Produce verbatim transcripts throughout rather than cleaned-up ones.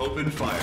Open fire.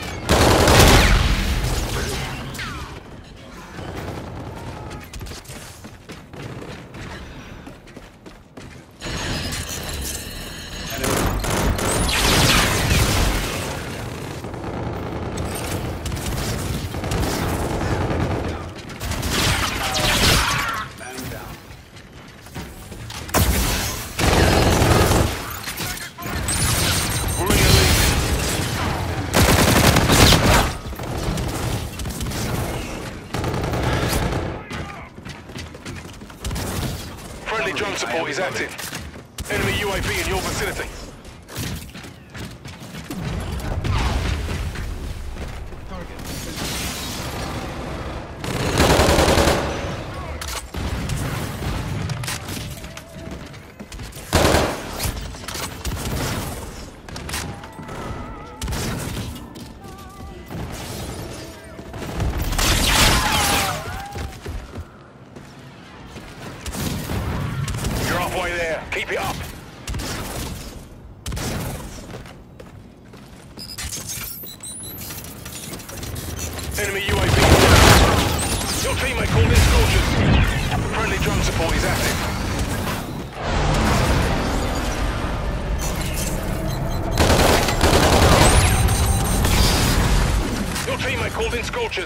Friendly drone support is active. Enemy U A V in your vicinity. Halfway there. Keep it up. Enemy U A V. Your teammate called in soldiers. Friendly drone support is active. Your teammate called in scorchers.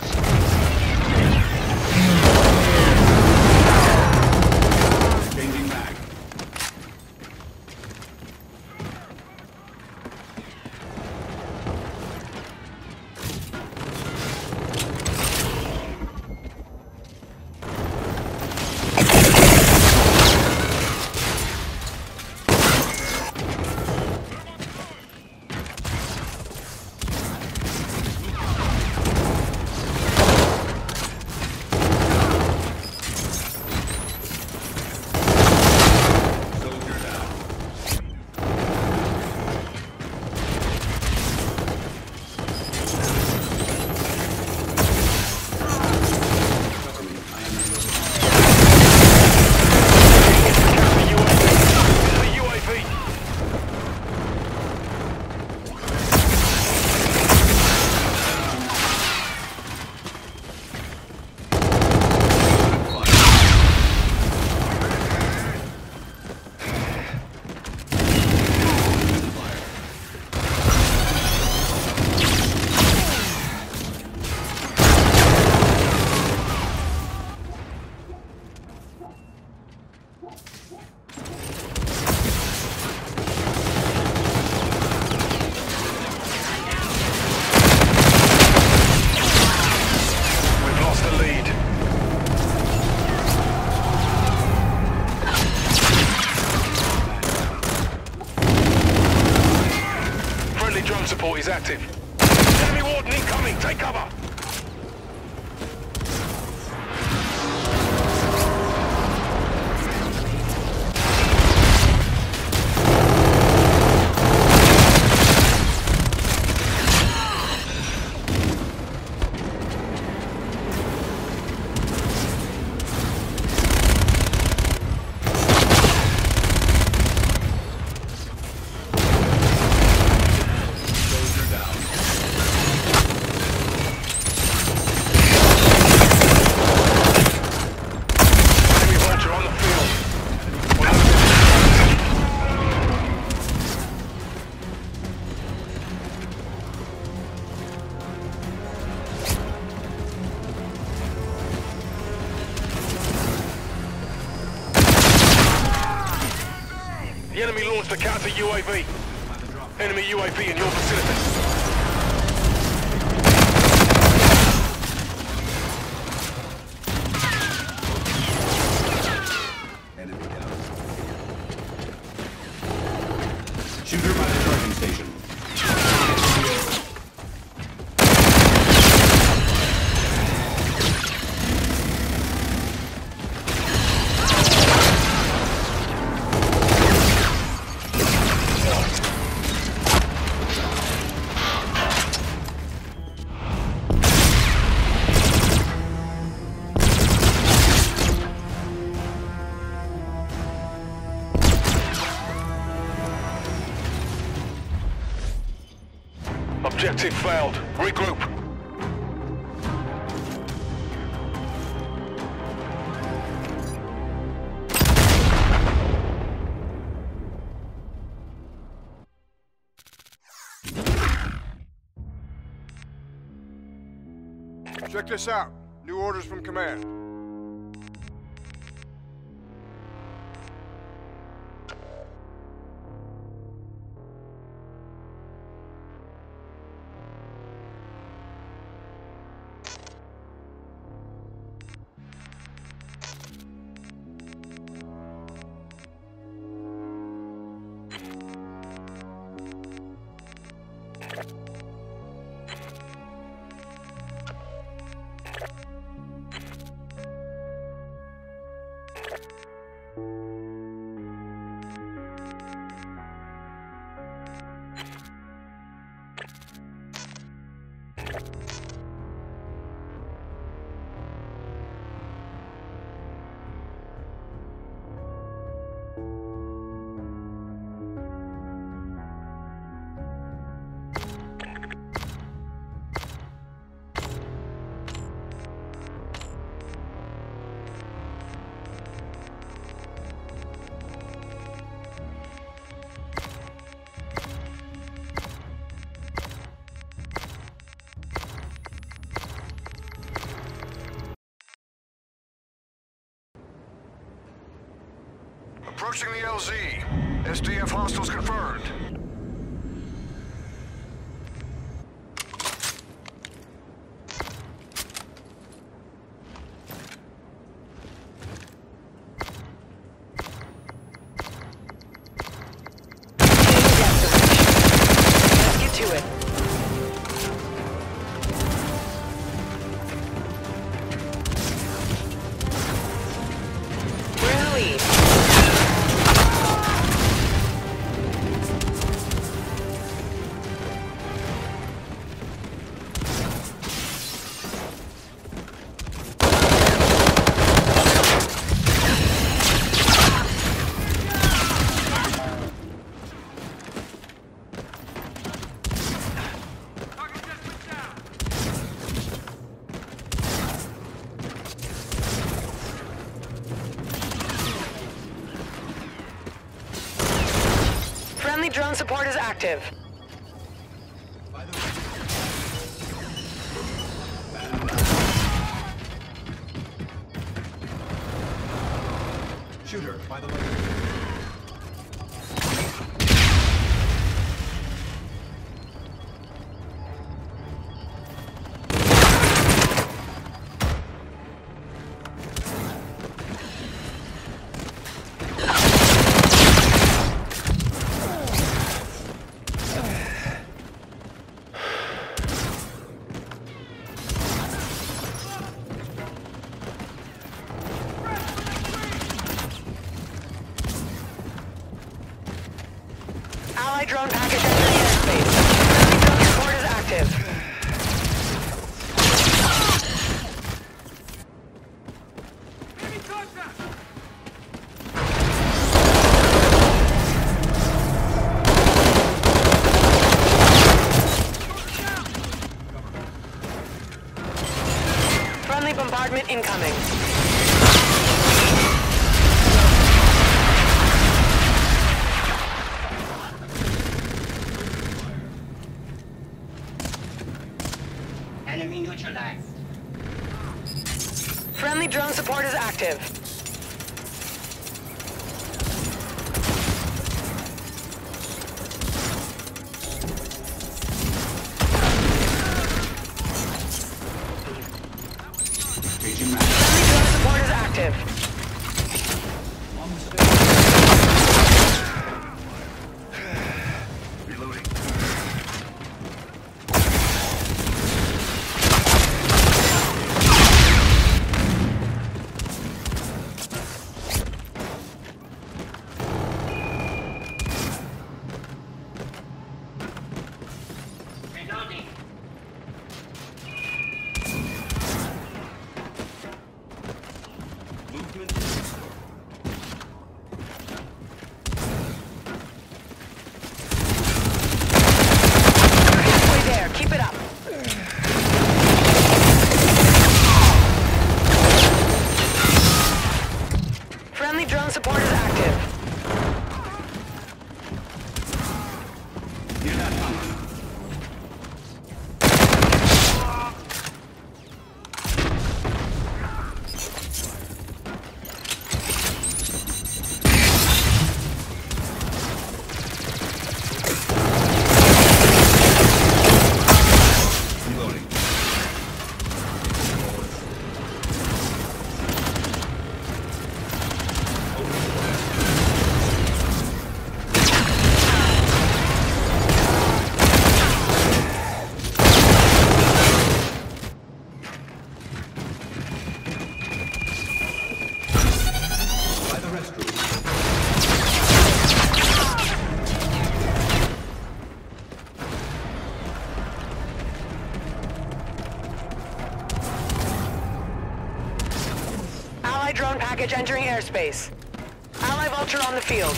Support is active. Enemy warden incoming, take cover! The enemy launched a counter U A V. Enemy U A V in your vicinity. Shooter by the charging station. Objective failed. Regroup. Check this out. New orders from command. Approaching the L Z. S D F hostiles confirmed. Let's get to it. Really? Friendly drone support is active. Shooter, by the way. Allied drone package entering airspace. Friendly drone support is active. Friendly bombardment incoming. entering airspace. Ally Vulture on the field.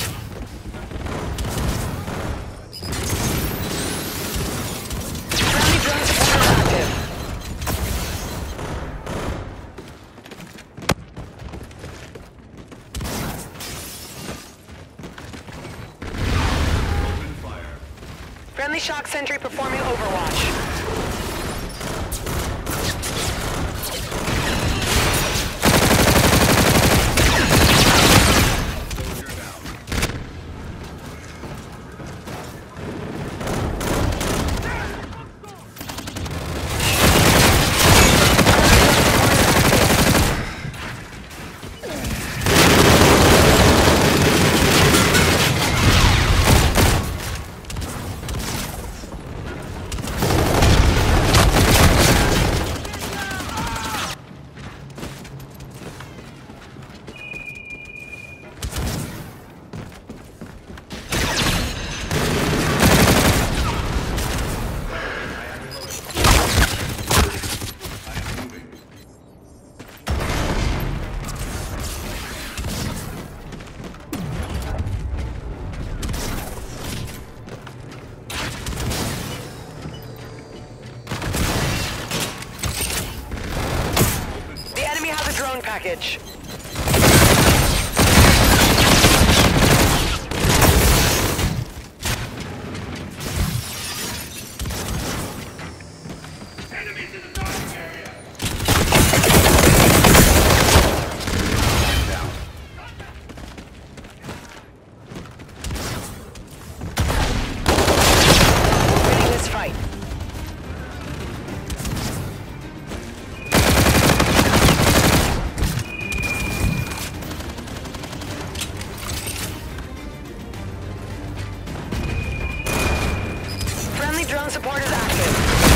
Friendly drone support is active. Open fire. Friendly shock sentry performing overwatch. Soldier down. Drone package. Enemies in the docking area! Down. We're winning this fight. Drone support is active.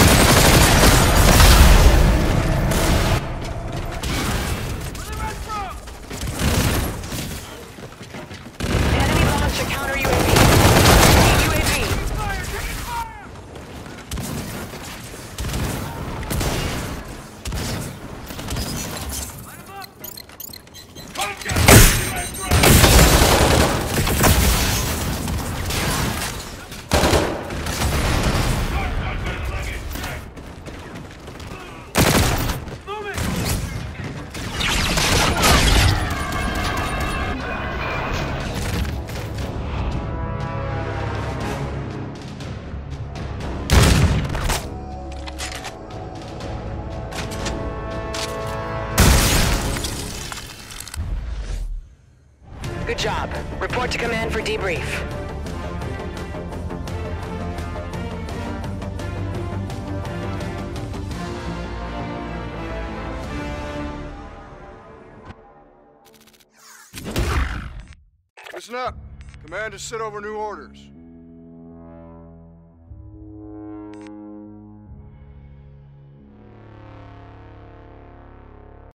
Enemy launched a counter U A V. U A V. Good job. Report to command for debrief. Listen up. Command has sent over new orders.